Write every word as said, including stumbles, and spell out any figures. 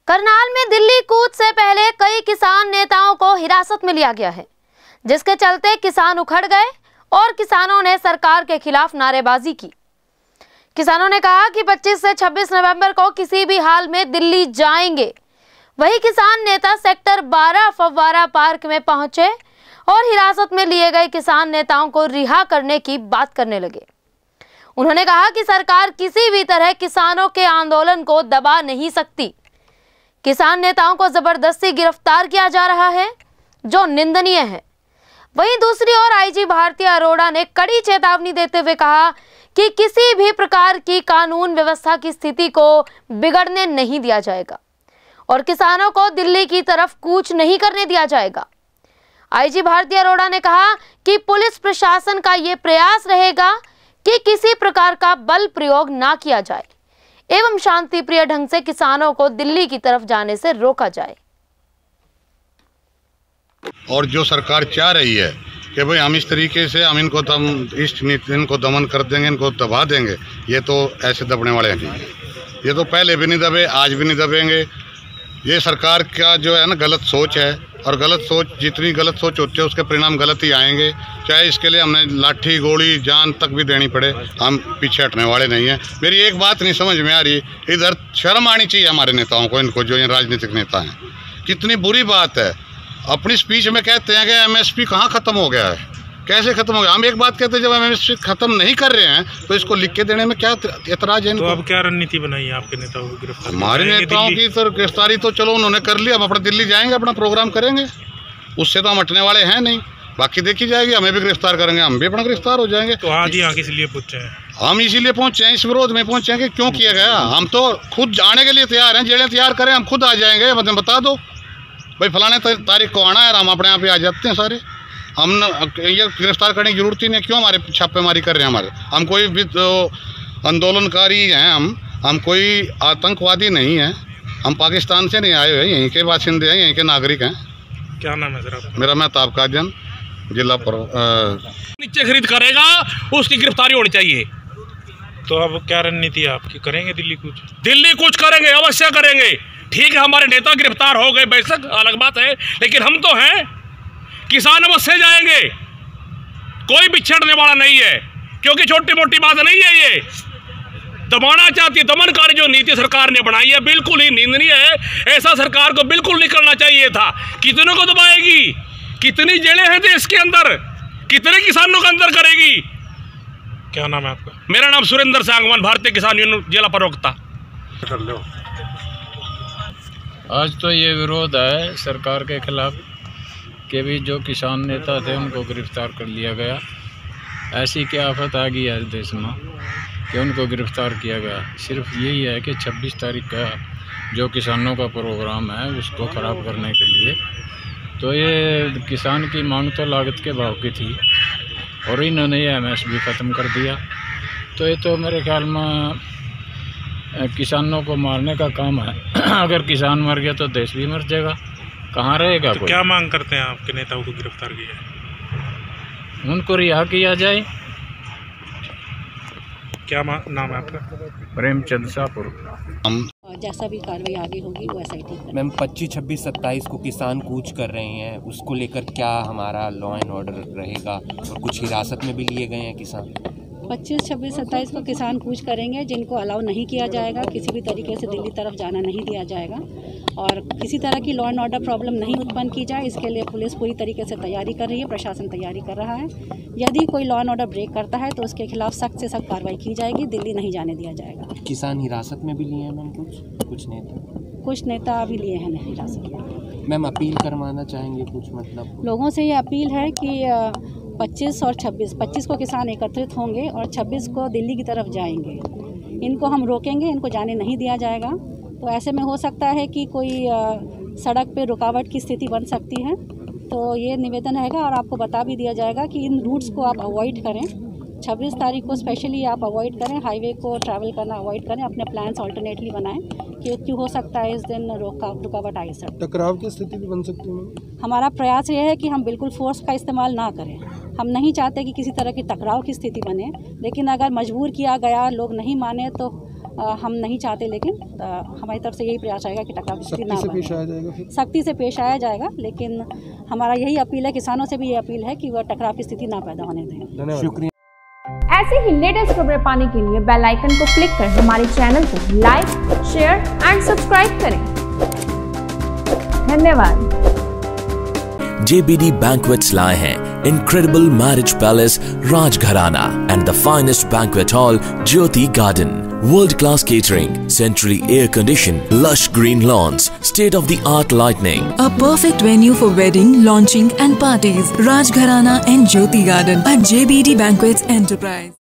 करनाल में दिल्ली कूच से पहले कई किसान नेताओं को हिरासत में लिया गया है, जिसके चलते किसान उखड़ गए और किसानों ने सरकार के खिलाफ नारेबाजी की। किसानों ने कहा कि पच्चीस से छब्बीस नवंबर को किसी भी हाल में दिल्ली जाएंगे। वही किसान नेता सेक्टर बारह फव्वारा पार्क में पहुंचे और हिरासत में लिए गए किसान नेताओं को रिहा करने की बात करने लगे। उन्होंने कहा कि सरकार किसी भी तरह किसानों के आंदोलन को दबा नहीं सकती। किसान नेताओं को जबरदस्ती गिरफ्तार किया जा रहा है, जो निंदनीय है। वहीं दूसरी ओर आईजी भारती अरोड़ा ने कड़ी चेतावनी देते हुए कहा कि किसी भी प्रकार की कानून व्यवस्था की स्थिति को बिगड़ने नहीं दिया जाएगा और किसानों को दिल्ली की तरफ कूच नहीं करने दिया जाएगा। आईजी भारती अरोड़ा ने कहा कि पुलिस प्रशासन का ये प्रयास रहेगा कि किसी प्रकार का बल प्रयोग ना किया जाए एवं शांतिप्रिय ढंग से किसानों को दिल्ली की तरफ जाने से रोका जाए। और जो सरकार चाह रही है कि भाई हम इस तरीके से हम इनको दम इस इनको दमन कर देंगे, इनको दबा देंगे, ये तो ऐसे दबने वाले हैं नहीं। ये तो पहले भी नहीं दबे, आज भी नहीं दबेंगे। ये सरकार का जो है ना गलत सोच है, और गलत सोच जितनी गलत सोच होती है उसके परिणाम गलत ही आएंगे। चाहे इसके लिए हमने लाठी गोली जान तक भी देनी पड़े, हम पीछे हटने वाले नहीं हैं। मेरी एक बात नहीं समझ में आ रही, इधर शर्म आनी चाहिए हमारे नेताओं को, इनको जो ये राजनीतिक नेता हैं। कितनी बुरी बात है, अपनी स्पीच में कहते हैं कि एमएसपी कहाँ ख़त्म हो गया है, कैसे खत्म हो गया। हम एक बात कहते हैं, जब एमएसपी खत्म नहीं कर रहे हैं तो इसको लिख के देने में क्या एतराज है? तो अब क्या रणनीति बनाई है आपके नेताओं की गिरफ्तार? हमारे नेताओं की तो गिरफ्तारी तो चलो उन्होंने कर लिया, हम अपना दिल्ली जाएंगे, अपना प्रोग्राम करेंगे, उससे तो हम हटने वाले हैं नहीं। बाकी देखी जाएगी, हमें भी गिरफ्तार करेंगे, हम भी अपना गिरफ्तार हो जाएंगे। तो आज यहाँ किस लिए पहुंचे हैं? हम इसीलिए पहुंचे हैं, इस विरोध में पहुंचे हैं कि क्यों किया गया। हम तो खुद आने के लिए तैयार हैं, जेलें तैयार करें, हम खुद आ जाएंगे। मतलब बता दो भाई फलाने तारीख को आना है, हम अपने आप ही आ जाते हैं सारे। हम ये गिरफ्तार करने की जरूरत ही नहीं, क्यों हमारे छापेमारी कर रहे हैं हमारे? हम कोई भी तो आंदोलनकारी हैं, हम हम कोई आतंकवादी नहीं हैं, हम पाकिस्तान से नहीं आए हुए, यहीं के बाशिंदे हैं, यहीं के नागरिक हैं। क्या नाम है सर आपका? मेरा महताब काजन, जिला पर नीचे खरीद करेगा उसकी गिरफ्तारी होनी चाहिए। तो अब क्या रणनीति है आपकी? करेंगे दिल्ली कूच? दिल्ली कूच करेंगे, अवश्य करेंगे। ठीक है, हमारे नेता गिरफ्तार हो गए, बेशक अलग बात है, लेकिन हम तो हैं, किसान अवश्य जाएंगे। कोई बिछड़ने वाला नहीं है, क्योंकि छोटी मोटी बात नहीं है। ये दबाना चाहती है, दमनकारी जो नीति सरकार ने बनाई है बिल्कुल ही निंदनीय है। ऐसा सरकार को बिल्कुल नहीं करना चाहिए था। कितनों को दबाएगी, कितनी जेलें हैं देश के अंदर, कितने किसानों के अंदर करेगी। क्या नाम है आपका? मेरा नाम सुरेंद्र सांगवान, भारतीय किसान यूनियन जिला प्रवक्ता। आज तो ये विरोध है सरकार के खिलाफ कि भी जो किसान नेता थे उनको गिरफ्तार कर लिया गया। ऐसी क्या आफत आ गई है देश में कि उनको गिरफ्तार किया गया। सिर्फ यही है कि छब्बीस तारीख का जो किसानों का प्रोग्राम है उसको ख़राब करने के लिए। तो ये किसान की मांग तो लागत के भाव की थी और इन्होंने ये एम एस पी ख़त्म कर दिया। तो ये तो मेरे ख्याल में किसानों को मारने का काम है। अगर किसान मर गया तो देश भी मर जाएगा, कहाँ रहेगा तो कोई? क्या मांग करते हैं आपके नेताओं को गिरफ्तार किया? उनको रिहा किया जाए। क्या नाम है आपका? प्रेमचंद शाहपुर। हम जैसा भी कार्रवाई आगे होगी वो ऐसा ही ठीक है। मैम पच्चीस छब्बीस सत्ताईस को किसान कूच कर रहे हैं, उसको लेकर क्या हमारा लॉ एंड ऑर्डर रहेगा? और कुछ हिरासत में भी लिए गए हैं किसान। पच्चीस छब्बीस सत्ताईस को किसान कूच करेंगे, जिनको अलाउ नहीं किया जाएगा, किसी भी तरीके से दिल्ली तरफ जाना नहीं दिया जाएगा और किसी तरह की लॉ एंड ऑर्डर प्रॉब्लम नहीं उत्पन्न की जाए, इसके लिए पुलिस पूरी तरीके से तैयारी कर रही है, प्रशासन तैयारी कर रहा है। यदि कोई लॉ एंड ऑर्डर ब्रेक करता है तो उसके खिलाफ सख्त से सख्त कार्रवाई की जाएगी, दिल्ली नहीं जाने दिया जाएगा। किसान हिरासत में भी लिए हैं मैम कुछ कुछ नेता कुछ नेता अभी लिए हैं हिरासत में। मैम अपील करवाना चाहेंगे कुछ? मतलब लोगों से ये अपील है कि पच्चीस और छब्बीस पच्चीस को किसान एकत्रित होंगे और छब्बीस को दिल्ली की तरफ जाएंगे। इनको हम रोकेंगे, इनको जाने नहीं दिया जाएगा। तो ऐसे में हो सकता है कि कोई सड़क पे रुकावट की स्थिति बन सकती है। तो ये निवेदन रहेगा और आपको बता भी दिया जाएगा कि इन रूट्स को आप अवॉइड करें। छब्बीस तारीख को स्पेशली आप अवॉइड करें, हाईवे को ट्रैवल करना अवॉइड करें, अपने प्लान्स अल्टरनेटली बनाएं क्योंकि हो सकता है इस दिन रुकावट आई सर। टकराव की स्थिति भी बन सकती है। हमारा प्रयास ये है कि हम बिल्कुल फोर्स का इस्तेमाल ना करें। हम नहीं चाहते कि किसी तरह की टकराव की स्थिति बने, लेकिन अगर मजबूर किया गया, लोग नहीं माने तो हम नहीं चाहते, लेकिन हमारी तरफ से यही प्रयास रहेगा कि टकराव की स्थिति ना सख्ती से पेश आया जाएगा फिर? सख्ती से पेश आया जाएगा, लेकिन हमारा यही अपील है, किसानों से भी ये अपील है कि वह टकराव की स्थिति ना पैदा होने दें। धन्यवाद, शुक्रिया। ऐसे ही लेटेस्ट खबरें पाने के लिए बेल आइकन को क्लिक कर हमारे चैनल को लाइक, शेयर एंड सब्सक्राइब करें। धन्यवाद। J B D Banquets लाए हैं Incredible Marriage Palace Rajgharana and the finest banquet hall Jyoti Garden. World-class catering, centrally air-conditioned, lush green lawns, state-of-the-art lighting. A perfect venue for wedding, launching and parties. Rajgharana and Jyoti Garden at J B D Banquets Enterprise.